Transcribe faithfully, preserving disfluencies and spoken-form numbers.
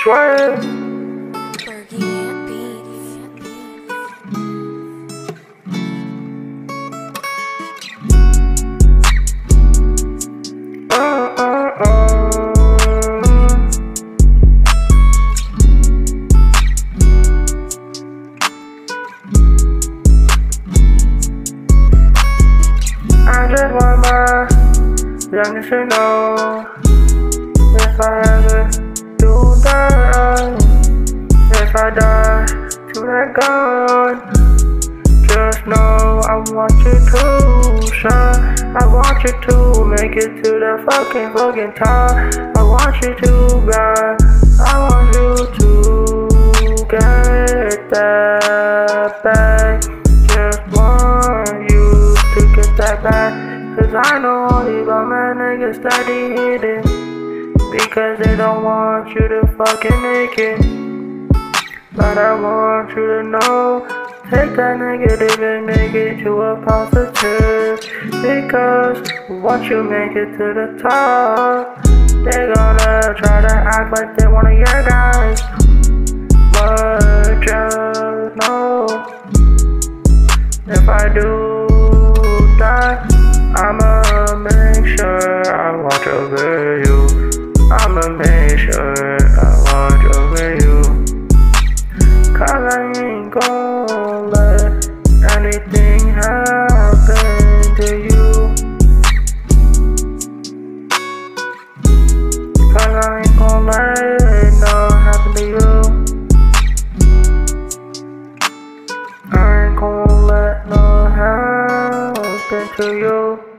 shways. Uh, uh, uh. I just want my youngest to know if I ever do die, if I die to that God. Just know I want you to shine. I want you to make it to the fucking fucking top. I want you to grind. I want you to get that back. Just want you to get that back. Cause I know all these bum ass niggas steady hitting, because they don't want you to fucking make it. But I want you to know, take that negative and make it to a positive. Because once you make it to the top, they gonna try to act like they're one of your guys. But just know, if I do die, I'ma make sure I watch over you. I'ma make sure I watch over you. Cause I ain't gon' let anything happen to you. Cause I ain't gon' let it no happen to you. I ain't gon' let no happen to you.